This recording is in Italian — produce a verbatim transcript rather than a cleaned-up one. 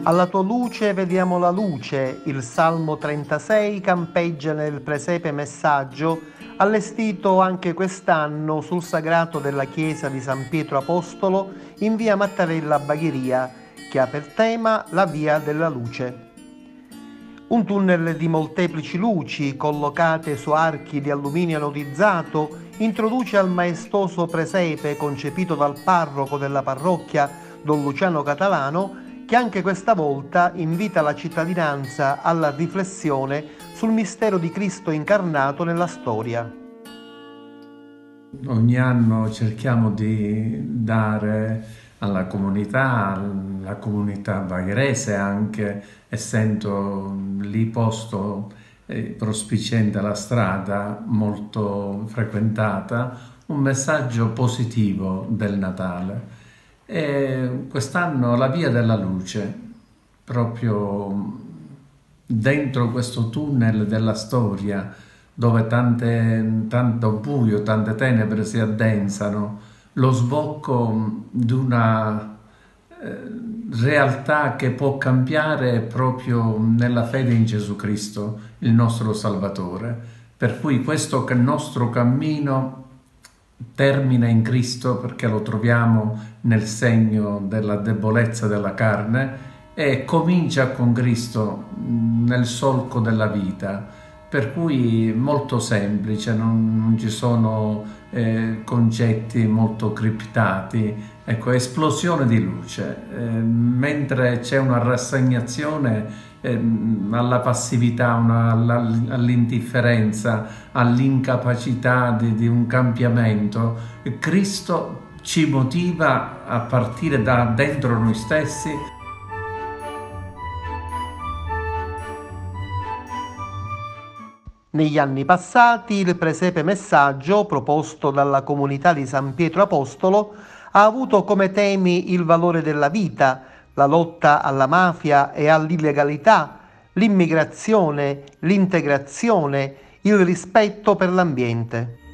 Alla tua luce vediamo la luce, il Salmo trentasei campeggia nel presepe messaggio allestito anche quest'anno sul sagrato della chiesa di San Pietro Apostolo in via Mattarella a Bagheria, che ha per tema la via della luce. Un tunnel di molteplici luci collocate su archi di alluminio anodizzato introduce al maestoso presepe concepito dal parroco della parrocchia, Don Luciano Catalano, che anche questa volta invita la cittadinanza alla riflessione sul mistero di Cristo incarnato nella storia. Ogni anno cerchiamo di dare alla comunità, alla comunità bagherese, anche essendo lì posto eh, prospiciente alla strada, molto frequentata, un messaggio positivo del Natale. E quest'anno la via della luce, proprio dentro questo tunnel della storia, dove tante, tanto buio, tante tenebre si addensano, lo sbocco di una eh, realtà che può cambiare proprio nella fede in Gesù Cristo, il nostro Salvatore. Per cui questo nostro cammino termina in Cristo, perché lo troviamo nel segno della debolezza della carne, e comincia con Cristo nel solco della vita. Per cui molto semplice, non, non ci sono eh, concetti molto criptati, ecco, esplosione di luce, eh, mentre c'è una rassegnazione eh, alla passività, una, alla, all'indifferenza, all'incapacità di, di un cambiamento. Cristo ci motiva a partire da dentro noi stessi. Negli anni passati il presepe messaggio, proposto dalla comunità di San Pietro Apostolo, ha avuto come temi il valore della vita, la lotta alla mafia e all'illegalità, l'immigrazione, l'integrazione, il rispetto per l'ambiente.